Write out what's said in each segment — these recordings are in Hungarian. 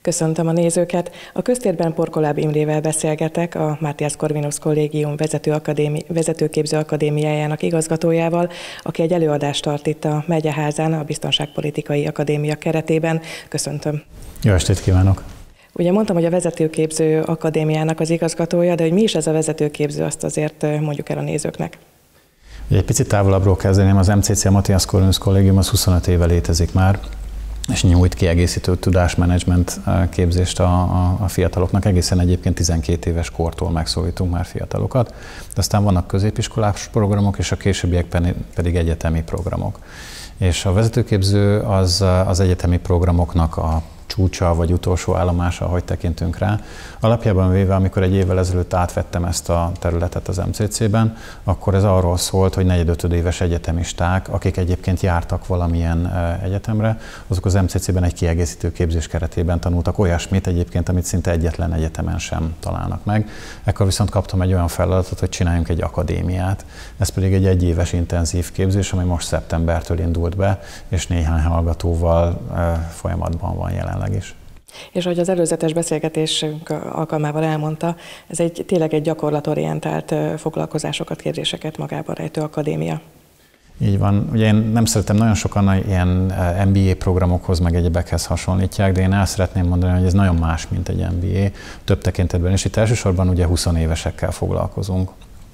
Köszöntöm a nézőket! A köztérben Porkoláb Imrével beszélgetek, a Matthias Corvinus Kollégium vezetőképző akadémiájának igazgatójával, aki egy előadást tart itt a Megyeházán, a Biztonságpolitikai Akadémia keretében. Köszöntöm! Jó estét kívánok! Ugye mondtam, hogy a vezetőképző akadémiának az igazgatója, de hogy mi is ez a vezetőképző, azt azért mondjuk el a nézőknek. Egy picit távolabbról kezdeném, az MCC, a Matthias Corvinus Kollégium az 25 éve létezik már, és nyújt kiegészítő tudásmenedzsment képzést a fiataloknak. Egészen egyébként 12 éves kortól megszólítunk már fiatalokat. De aztán vannak középiskolás programok, és a későbbiek pedig egyetemi programok. És a vezetőképző az egyetemi programoknak a csúcsa vagy utolsó állomása, ahogy tekintünk rá. Alapjában véve, amikor egy évvel ezelőtt átvettem ezt a területet az MCC-ben, akkor ez arról szólt, hogy 4-5 éves egyetemisták, akik egyébként jártak valamilyen egyetemre, azok az MCC-ben egy kiegészítő képzés keretében tanultak olyasmit egyébként, amit szinte egyetlen egyetemen sem találnak meg. Ekkor viszont kaptam egy olyan feladatot, hogy csináljunk egy akadémiát. Ez pedig egy egyéves intenzív képzés, ami most szeptembertől indult be, és néhány hallgatóval folyamatban van jelenleg is. És ahogy az előzetes beszélgetésünk alkalmával elmondta, ez tényleg egy gyakorlatorientált foglalkozásokat, képzéseket magában rejtő akadémia. Így van. Ugye én nem szeretem, nagyon sokan ilyen MBA programokhoz, meg egyebekhez hasonlítják, de én el szeretném mondani, hogy ez nagyon más, mint egy MBA, több tekintetben, és itt elsősorban ugye 20 évesekkel foglalkozunk.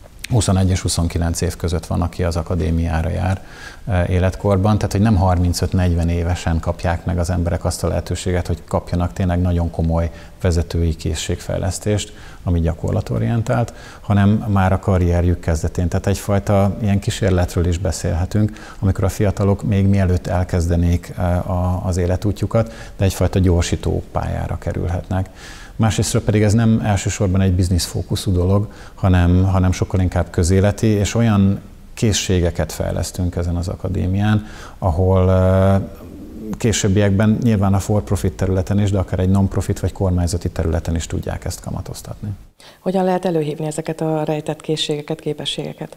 21 és 29 év között van, aki az akadémiára jár életkorban, tehát hogy nem 35-40 évesen kapják meg az emberek azt a lehetőséget, hogy kapjanak tényleg nagyon komoly vezetői készségfejlesztést, ami gyakorlatorientált, hanem már a karrierjük kezdetén. Tehát egyfajta ilyen kísérletről is beszélhetünk, amikor a fiatalok még mielőtt elkezdenék az életútjukat, de egyfajta gyorsító pályára kerülhetnek. Másrésztről pedig ez nem elsősorban egy bizniszfókuszú dolog, hanem sokkal inkább közéleti, és olyan készségeket fejlesztünk ezen az akadémián, ahol későbbiekben nyilván a for-profit területen is, de akár egy non-profit vagy kormányzati területen is tudják ezt kamatoztatni. Hogyan lehet előhívni ezeket a rejtett készségeket, képességeket?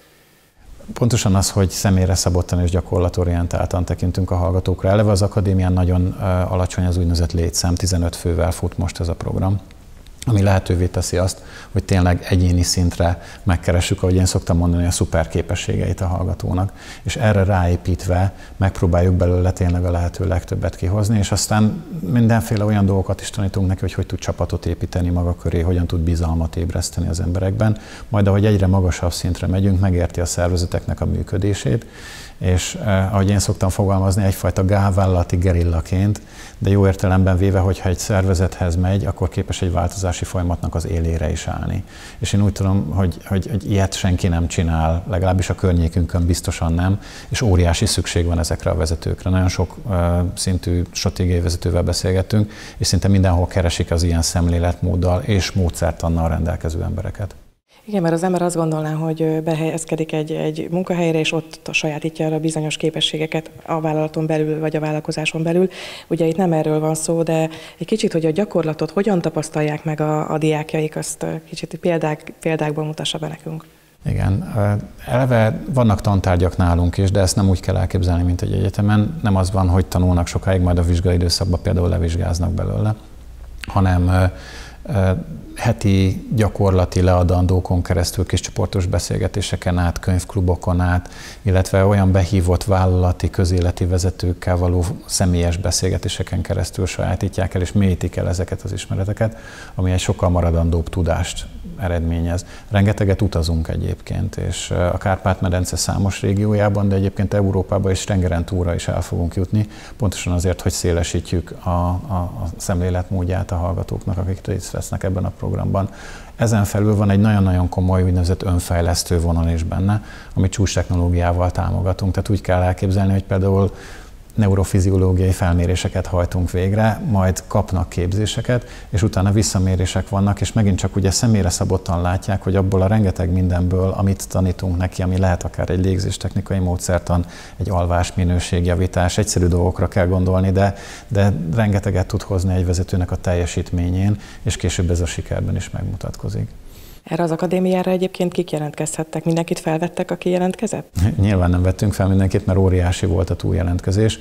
Pontosan az, hogy személyre szabottan és gyakorlatorientáltan tekintünk a hallgatókra. Eleve az akadémián nagyon alacsony az úgynevezett létszám, 15 fővel fut most ez a program, ami lehetővé teszi azt, hogy tényleg egyéni szintre megkeressük, ahogy én szoktam mondani, a szuper képességeit a hallgatónak, és erre ráépítve megpróbáljuk belőle tényleg a lehető legtöbbet kihozni, és aztán mindenféle olyan dolgokat is tanítunk neki, hogy tud csapatot építeni maga köré, hogyan tud bizalmat ébreszteni az emberekben, majd ahogy egyre magasabb szintre megyünk, megérti a szervezeteknek a működését, és ahogy én szoktam fogalmazni, egyfajta gálvállalati gerillaként, de jó értelemben véve, hogyha egy szervezethez megy, akkor képes egy változási folyamatnak az élére is állni. És én úgy tudom, hogy ilyet senki nem csinál, legalábbis a környékünkön biztosan nem, és óriási szükség van ezekre a vezetőkre. Nagyon sok szintű stratégiai vezetővel beszélgettünk, és szinte mindenhol keresik az ilyen szemléletmóddal és módszertannal rendelkező embereket. Igen, mert az ember azt gondolná, hogy behelyezkedik egy munkahelyre, és ott sajátítja arra bizonyos képességeket a vállalaton belül, vagy a vállalkozáson belül. Ugye itt nem erről van szó, de egy kicsit, hogy a gyakorlatot hogyan tapasztalják meg a diákjaik, azt kicsit példákban mutassa be nekünk. Igen, eleve vannak tantárgyak nálunk is, de ezt nem úgy kell elképzelni, mint egy egyetemen. Nem az van, hogy tanulnak sokáig, majd a vizsgai időszakban például levizsgáznak belőle, hanem heti gyakorlati leadandókon keresztül, kis csoportos beszélgetéseken át, könyvklubokon át, illetve olyan behívott vállalati, közéleti vezetőkkel való személyes beszélgetéseken keresztül sajátítják el és mélyítik el ezeket az ismereteket, ami egy sokkal maradandóbb tudást eredményez. Rengeteget utazunk egyébként, és a Kárpát-medence számos régiójában, de egyébként Európában és tengeren túlra is el fogunk jutni, pontosan azért, hogy szélesítjük a szemléletmódját a hallgatóknak, akik részt vesznek ebben a programban. Ezen felül van egy nagyon-nagyon komoly úgynevezett önfejlesztő vonal is benne, amit csúcstechnológiával támogatunk. Tehát úgy kell elképzelni, hogy például neurofiziológiai felméréseket hajtunk végre, majd kapnak képzéseket, és utána visszamérések vannak, és megint csak ugye személyre szabottan látják, hogy abból a rengeteg mindenből, amit tanítunk neki, ami lehet akár egy légzéstechnikai módszertan, egy alvás minőségjavítás, egyszerű dolgokra kell gondolni, de rengeteget tud hozni egy vezetőnek a teljesítményén, és később ez a sikerben is megmutatkozik. Erre az akadémiára egyébként kik jelentkezhettek? Mindenkit felvettek, aki jelentkezett? Nyilván nem vettünk fel mindenkit, mert óriási volt a túljelentkezés,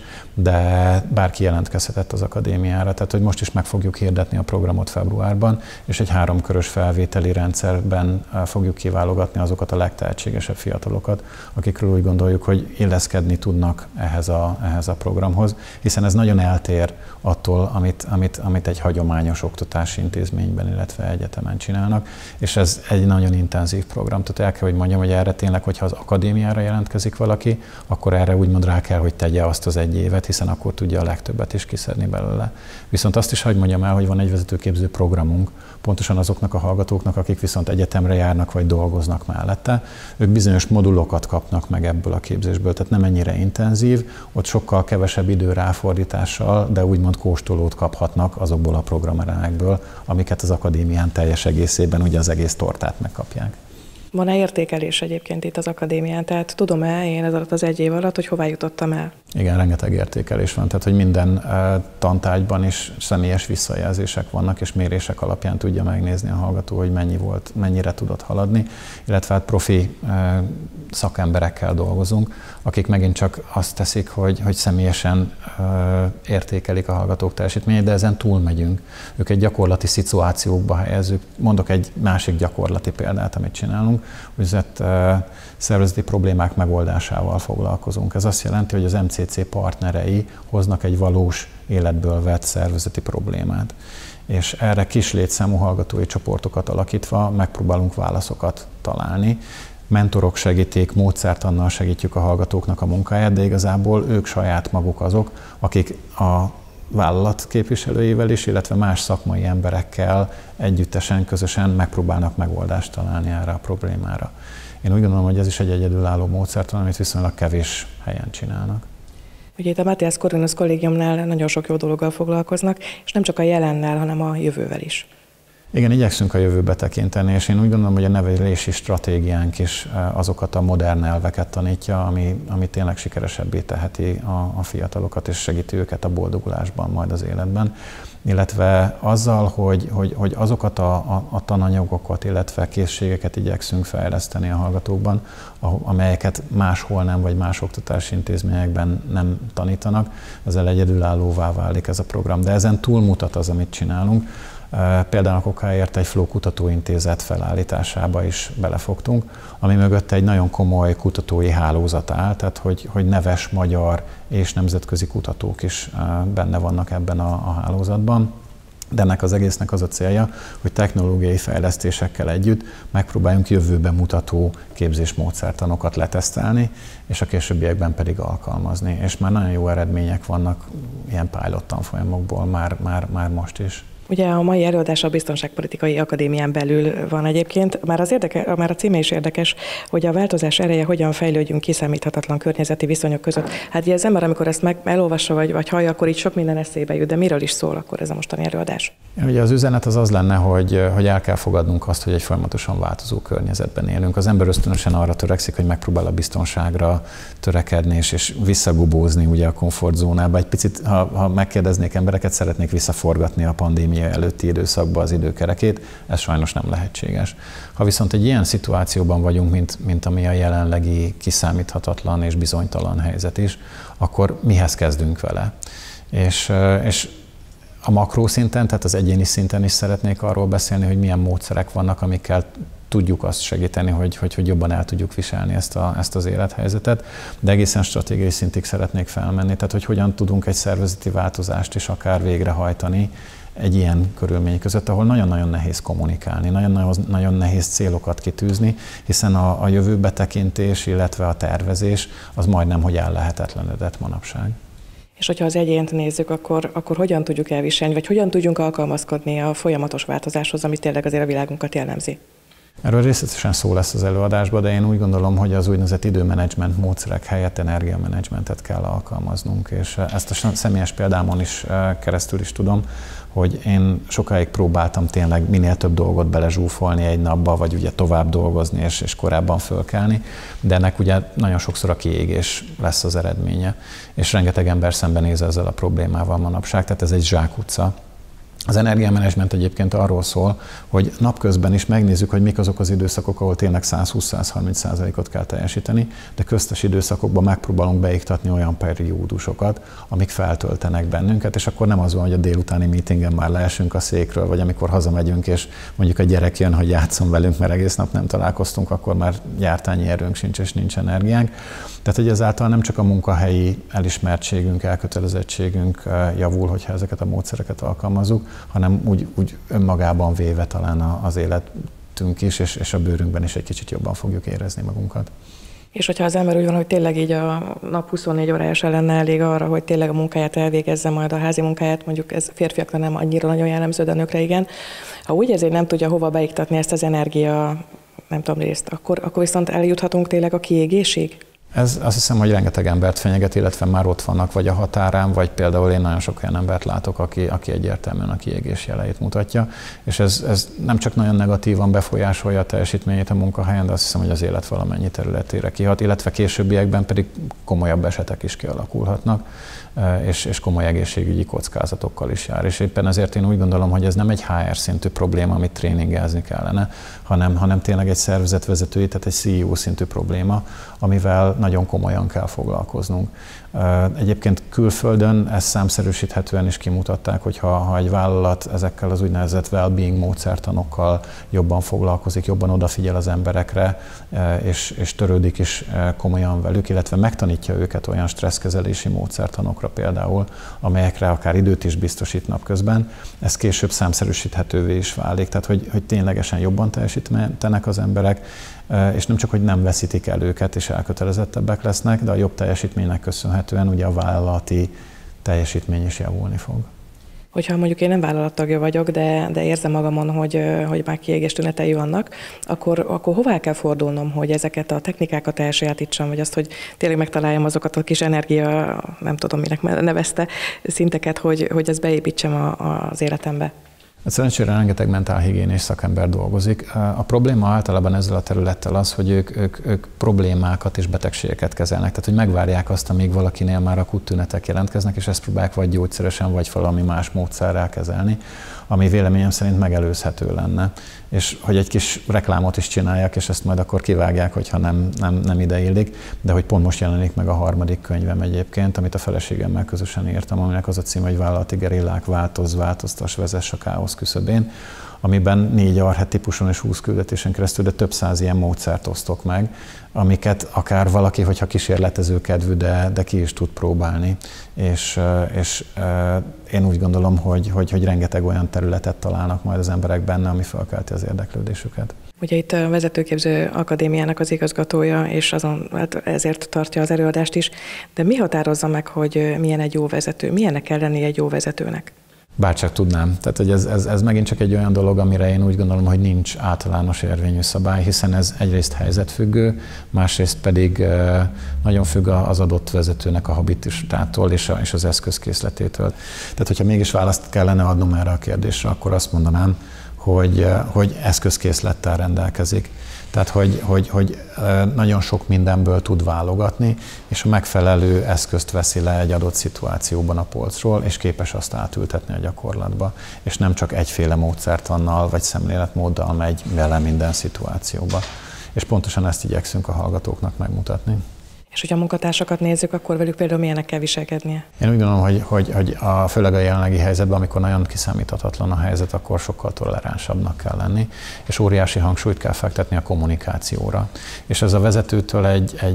de bárki jelentkezhetett az akadémiára. Tehát, hogy most is meg fogjuk hirdetni a programot februárban, és egy 3 körös felvételi rendszerben fogjuk kiválogatni azokat a legtehetségesebb fiatalokat, akikről úgy gondoljuk, hogy illeszkedni tudnak ehhez a programhoz, hiszen ez nagyon eltér attól, amit egy hagyományos oktatási intézményben, illetve egyetemen csinálnak, és ez egy nagyon intenzív program. Tehát el kell, hogy mondjam, hogy erre tényleg, hogyha az akadémiára jelentkezik valaki, akkor erre úgymond rá kell, hogy tegye azt az 1 évet, hiszen akkor tudja a legtöbbet is kiszedni belőle. Viszont azt is hadd mondjam el, hogy van egy vezetőképző programunk, pontosan azoknak a hallgatóknak, akik viszont egyetemre járnak vagy dolgoznak mellette, ők bizonyos modulokat kapnak meg ebből a képzésből, tehát nem ennyire intenzív, ott sokkal kevesebb idő ráfordítással, de úgymond kóstolót kaphatnak azokból a programelemekből, amiket az akadémián teljes egészében ugye az egész tortát megkapják. Van-e értékelés egyébként itt az akadémián? Tehát tudom-e én ez alatt az 1 év alatt, hogy hová jutottam el? Igen, rengeteg értékelés van, tehát hogy minden tantárgyban is személyes visszajelzések vannak, és mérések alapján tudja megnézni a hallgató, hogy mennyi volt, mennyire tudott haladni, illetve hát profi szakemberekkel dolgozunk, akik megint csak azt teszik, hogy személyesen értékelik a hallgatók teljesítményét, de ezen túlmegyünk. Őket gyakorlati szituációkba helyezzük. Mondok egy másik gyakorlati példát, amit csinálunk, úgynevezett szervezeti problémák megoldásával foglalkozunk. Ez azt jelenti, hogy az MCC partnerei hoznak egy valós életből vett szervezeti problémát. És erre kis létszámú hallgatói csoportokat alakítva megpróbálunk válaszokat találni. Mentorok segítik, módszertannal segítjük a hallgatóknak a munkáját, de igazából ők saját maguk azok, akik a vállalat képviselőivel is, illetve más szakmai emberekkel együttesen, közösen megpróbálnak megoldást találni erre a problémára. Én úgy gondolom, hogy ez is egy egyedülálló módszertan, amit viszonylag kevés helyen csinálnak. Ugye itt a Matthias Corvinus kollégiumnál nagyon sok jó dologgal foglalkoznak, és nem csak a jelennel, hanem a jövővel is. Igen, igyekszünk a jövőbe tekinteni, és én úgy gondolom, hogy a nevelési stratégiánk is azokat a modern elveket tanítja, ami tényleg sikeresebbé teheti a fiatalokat, és segíti őket a boldogulásban majd az életben. Illetve azzal, hogy azokat a tananyagokat, illetve készségeket igyekszünk fejleszteni a hallgatókban, amelyeket máshol nem, vagy más oktatási intézményekben nem tanítanak, ezzel egyedülállóvá válik ez a program. De ezen túlmutat az, amit csinálunk. Például a kokáért egy Flow kutatóintézet felállításába is belefogtunk, ami mögött egy nagyon komoly kutatói hálózat áll, tehát hogy neves magyar és nemzetközi kutatók is benne vannak ebben a hálózatban. De ennek az egésznek az a célja, hogy technológiai fejlesztésekkel együtt megpróbáljunk jövőbe mutató képzésmódszertanokat letesztelni, és a későbbiekben pedig alkalmazni. És már nagyon jó eredmények vannak ilyen pilot tanfolyamokból már most is. Ugye a mai előadás a Biztonságpolitikai Akadémián belül van egyébként. Már a címe is érdekes, hogy a változás ereje hogyan fejlődjünk kiszámíthatatlan környezeti viszonyok között. Hát ugye az ember, amikor ezt elolvassa vagy hallja, akkor így sok minden eszébe jut, de miről is szól akkor ez a mostani előadás? Ugye az üzenet az lenne, hogy el kell fogadnunk azt, hogy egy folyamatosan változó környezetben élünk. Az ember ösztönösen arra törekszik, hogy megpróbál a biztonságra törekedni és visszagubózni ugye a komfortzónába. Egy picit, ha megkérdeznék embereket, szeretnék visszaforgatni a pandémia előtti időszakba az időkerekét, ez sajnos nem lehetséges. Ha viszont egy ilyen szituációban vagyunk, mint ami a jelenlegi kiszámíthatatlan és bizonytalan helyzet is, akkor mihez kezdünk vele? És a makrószinten, tehát az egyéni szinten is szeretnék arról beszélni, hogy milyen módszerek vannak, amikkel tudjuk azt segíteni, hogy jobban el tudjuk viselni ezt az élethelyzetet, de egészen stratégiai szintig szeretnék felmenni, tehát hogy hogyan tudunk egy szervezeti változást is akár végrehajtani egy ilyen körülmény között, ahol nagyon-nagyon nehéz kommunikálni, nagyon nehéz célokat kitűzni, hiszen a jövőbetekintés, illetve a tervezés az majdnem, hogy ellehetetlenedett manapság. És hogyha az egyént nézzük, akkor hogyan tudjuk elviselni, vagy hogyan tudjunk alkalmazkodni a folyamatos változáshoz, ami tényleg azért a világunkat jellemzi? Erről részletesen szó lesz az előadásban, de én úgy gondolom, hogy az úgynevezett időmenedzsment módszerek helyett energiamenedzsmentet kell alkalmaznunk, és ezt a személyes példámon is keresztül is tudom, hogy én sokáig próbáltam tényleg minél több dolgot belezsúfolni egy napba, vagy ugye tovább dolgozni és korábban fölkelni, de ennek ugye nagyon sokszor a kiégés lesz az eredménye, és rengeteg ember szembenéz ezzel a problémával manapság, tehát ez egy zsákutca. Az energiamenedzsment egyébként arról szól, hogy napközben is megnézzük, hogy mik azok az időszakok, ahol tényleg 120-130%-ot kell teljesíteni, de köztes időszakokban megpróbálunk beiktatni olyan periódusokat, amik feltöltenek bennünket, és akkor nem az van, hogy a délutáni meetingen már leesünk a székről, vagy amikor hazamegyünk, és mondjuk a gyerek jön, hogy játszon velünk, mert egész nap nem találkoztunk, akkor már gyártányi erőnk sincs, és nincs energiánk. Tehát, hogy ezáltal nem csak a munkahelyi elismertségünk, elkötelezettségünk javul, hogyha ezeket a módszereket alkalmazzuk, hanem úgy önmagában véve talán az életünk is, és a bőrünkben is egy kicsit jobban fogjuk érezni magunkat. És hogyha az ember úgy van, hogy tényleg így a nap 24 óráján lenne elég arra, hogy tényleg a munkáját elvégezze, majd a házi munkáját, mondjuk ez férfiaknak nem annyira nagyon jellemző, de nőkre igen. Ha úgy érzi, hogy nem tudja hova beiktatni ezt az energia, nem tudom részt, akkor viszont eljuthatunk tényleg a kiégésig? Ez azt hiszem, hogy rengeteg embert fenyeget, illetve már ott vannak vagy a határán, vagy például én nagyon sok olyan embert látok, aki egyértelműen a kiégés jeleit mutatja, és ez nem csak nagyon negatívan befolyásolja a teljesítményét a munkahelyen, de azt hiszem, hogy az élet valamennyi területére kihat, illetve későbbiekben pedig komolyabb esetek is kialakulhatnak, és komoly egészségügyi kockázatokkal is jár. És éppen ezért én úgy gondolom, hogy ez nem egy HR szintű probléma, amit tréningelzni kellene, hanem tényleg egy szervezetvezetői, tehát egy CEO szintű probléma, amivel nagyon komolyan kell foglalkoznunk. Egyébként külföldön ezt számszerűsíthetően is kimutatták, hogy ha egy vállalat ezekkel az úgynevezett well-being módszertanokkal jobban foglalkozik, jobban odafigyel az emberekre, és törődik is komolyan velük, illetve megtanítja őket olyan stresszkezelési módszertanokra például, amelyekre akár időt is biztosít napközben, ez később számszerűsíthetővé is válik, tehát hogy ténylegesen jobban teljesítenek az emberek, és nem csak, hogy nem veszítik el őket, és elkötelezettebbek lesznek, de a jobb teljesítménynek köszönhetően ugye a vállalati teljesítmény is javulni fog. Hogyha mondjuk én nem vállalattagja vagyok, de érzem magamon, hogy már kiégés tünetei vannak, akkor hová kell fordulnom, hogy ezeket a technikákat elsajátítsam, vagy azt, hogy tényleg megtaláljam azokat a kis energia, nem tudom minek nevezte, szinteket, hogy ezt beépítsem az életembe? Szerencsére rengeteg mentálhigiénés szakember dolgozik. A probléma általában ezzel a területtel az, hogy ők problémákat és betegségeket kezelnek. Tehát, hogy megvárják azt, amíg valakinél már akut tünetek jelentkeznek, és ezt próbálják vagy gyógyszeresen, vagy valami más módszerrel kezelni, ami véleményem szerint megelőzhető lenne. És hogy egy kis reklámot is csinálják, és ezt majd akkor kivágják, hogyha nem ide illik, de hogy pont most jelenik meg a 3. könyvem egyébként, amit a feleségemmel közösen írtam, aminek az a cím, hogy Vállalati gerillák, változtass, vezess a káosz küszöbén, amiben 4 archetípuson és 20 küldetésen keresztül, de több 100 ilyen módszert osztok meg, amiket akár valaki, hogyha kísérletező kedvű, de ki is tud próbálni. És én úgy gondolom, hogy rengeteg olyan területet találnak majd az emberek benne, ami felkelti az érdeklődésüket. Ugye itt a Vezetőképző Akadémiának az igazgatója, és ezért tartja az előadást is, de mi határozza meg, hogy milyen egy jó vezető? Milyennek kell lenni egy jó vezetőnek? Bárcsak tudnám. Tehát, hogy ez megint csak egy olyan dolog, amire én úgy gondolom, hogy nincs általános érvényű szabály, hiszen ez egyrészt helyzetfüggő, másrészt pedig nagyon függ az adott vezetőnek a habitusától és az eszközkészletétől. Tehát, hogyha mégis választ kellene adnom erre a kérdésre, akkor azt mondanám, hogy eszközkészlettel rendelkezik. Tehát, hogy nagyon sok mindenből tud válogatni, és a megfelelő eszközt veszi le egy adott szituációban a polcról, és képes azt átültetni a gyakorlatba. És nem csak egyféle módszertannal vagy szemléletmóddal megy bele minden szituációba. És pontosan ezt igyekszünk a hallgatóknak megmutatni. És hogyha a munkatársakat nézzük, akkor velük például milyenek kell viselkednie? Én úgy gondolom, hogy főleg a jelenlegi helyzetben, amikor nagyon kiszámíthatatlan a helyzet, akkor sokkal toleránsabbnak kell lenni, és óriási hangsúlyt kell fektetni a kommunikációra. És ez a vezetőtől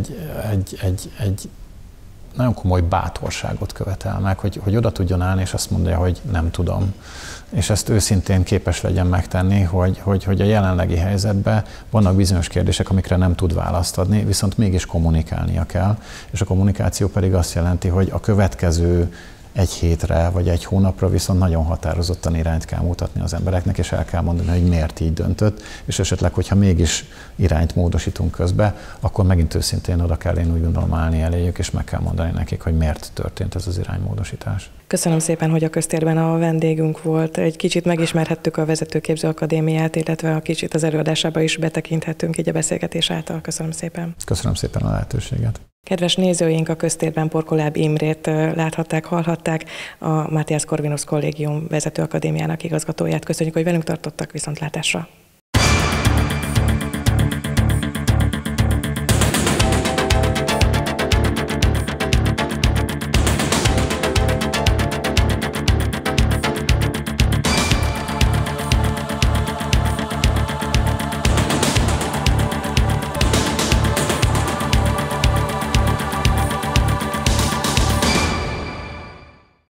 egy nagyon komoly bátorságot követel meg, hogy oda tudjon állni, és azt mondja, hogy nem tudom. És ezt őszintén képes legyen megtenni, hogy a jelenlegi helyzetben vannak bizonyos kérdések, amikre nem tud választ adni, viszont mégis kommunikálnia kell. És a kommunikáció pedig azt jelenti, hogy a következő 1 hétre vagy 1 hónapra viszont nagyon határozottan irányt kell mutatni az embereknek, és el kell mondani, hogy miért így döntött, és esetleg, hogyha mégis irányt módosítunk közbe, akkor megint őszintén oda kell, én úgy gondolom, állni eléjük, és meg kell mondani nekik, hogy miért történt ez az iránymódosítás. Köszönöm szépen, hogy a köztérben a vendégünk volt. Egy kicsit megismerhettük a Vezetőképző Akadémiát, illetve a kicsit az előadásába is betekinthettünk így a beszélgetés által. Köszönöm szépen. Köszönöm szépen a lehetőséget. Kedves nézőink, a köztérben Porkoláb Imrét láthatták, hallhatták, a Matthias Corvinus Kollégium vezetőakadémiának igazgatóját. Köszönjük, hogy velünk tartottak, viszontlátásra!